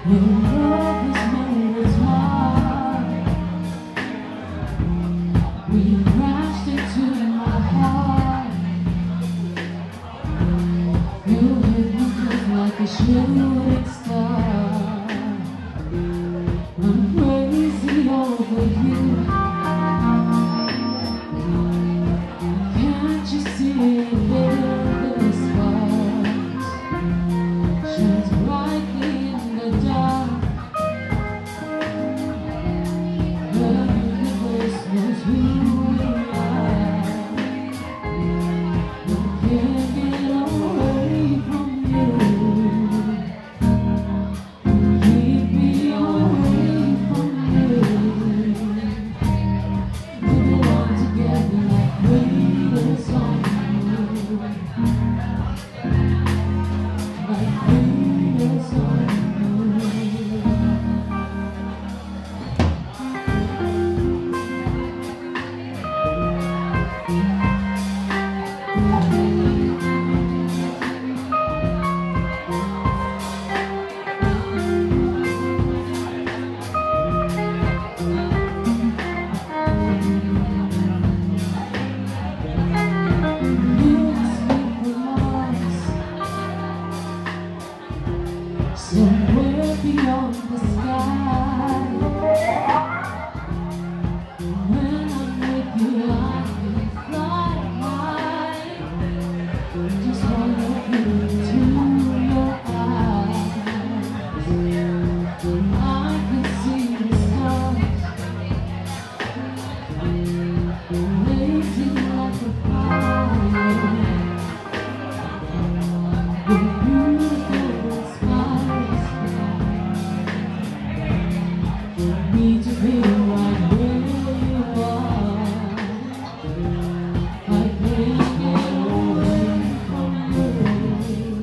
Shooting star, I'm crazy over you. Can't you see the sparks shines brightly in the dark? The universe knows who we are. I can't get away from you. Somewhere beyond the sky, when I'm with you I can fly high. Just wanna look into your eyes. I can see the stars blazing like a fire. Need to be right where you are. I can't get away from you.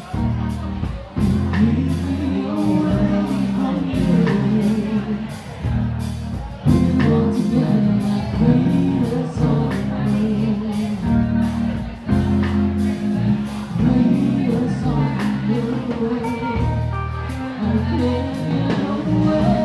Keep me away from you. We want together like greatest on you. Greatest on you. I can't get away.